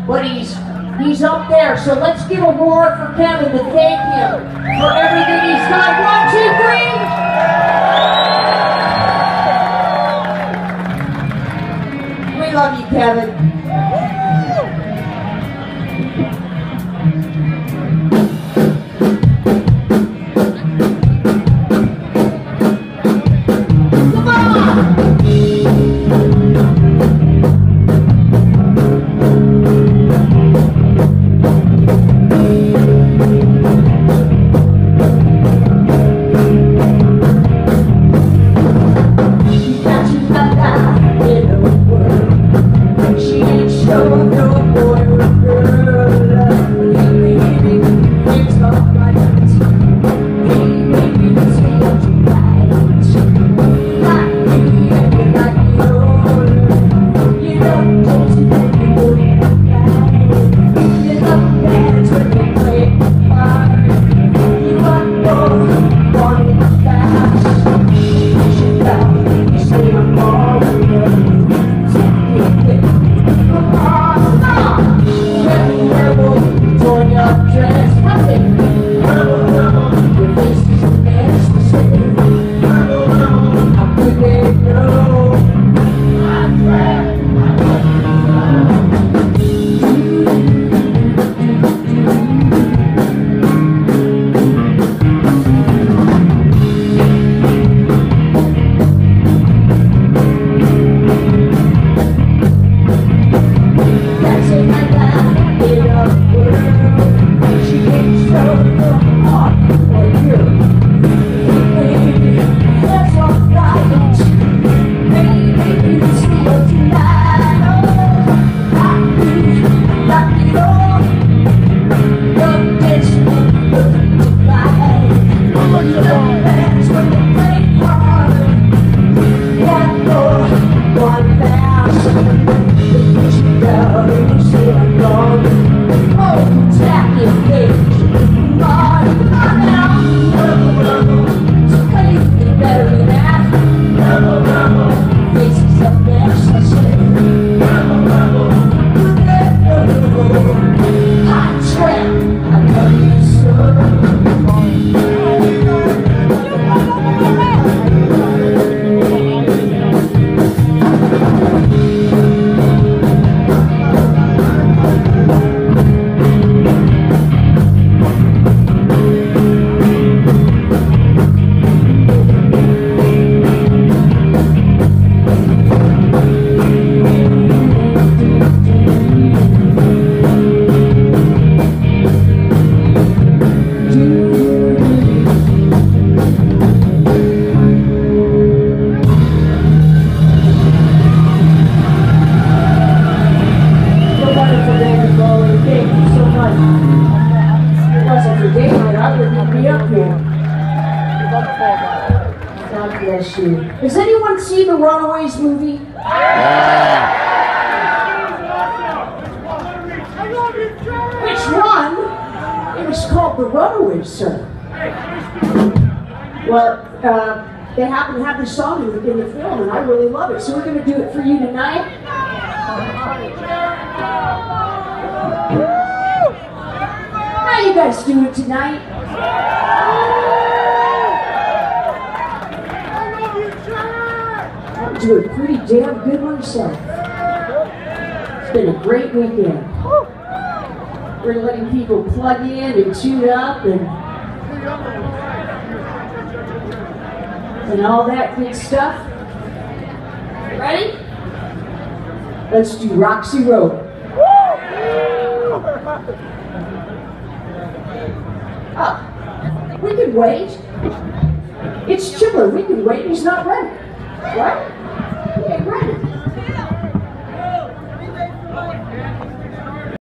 but he's up there. So let's give a roar for Kevin to thank him for everything he's done. 1, 2, 3. We love you, Kevin. Has anyone seen the Runaways movie? Yeah. Which one? It was called The Runaways, sir. Well, they happen to have this song in the film, and I really love it, so we're going to do it for you tonight. How you guys doing tonight? I'm doing pretty damn good myself. It's been a great weekend. We're letting people plug in and tune up and all that good stuff. Ready? Let's do Roxy Road. Oh, we can wait. It's Chiller. We can wait. He's not ready. What?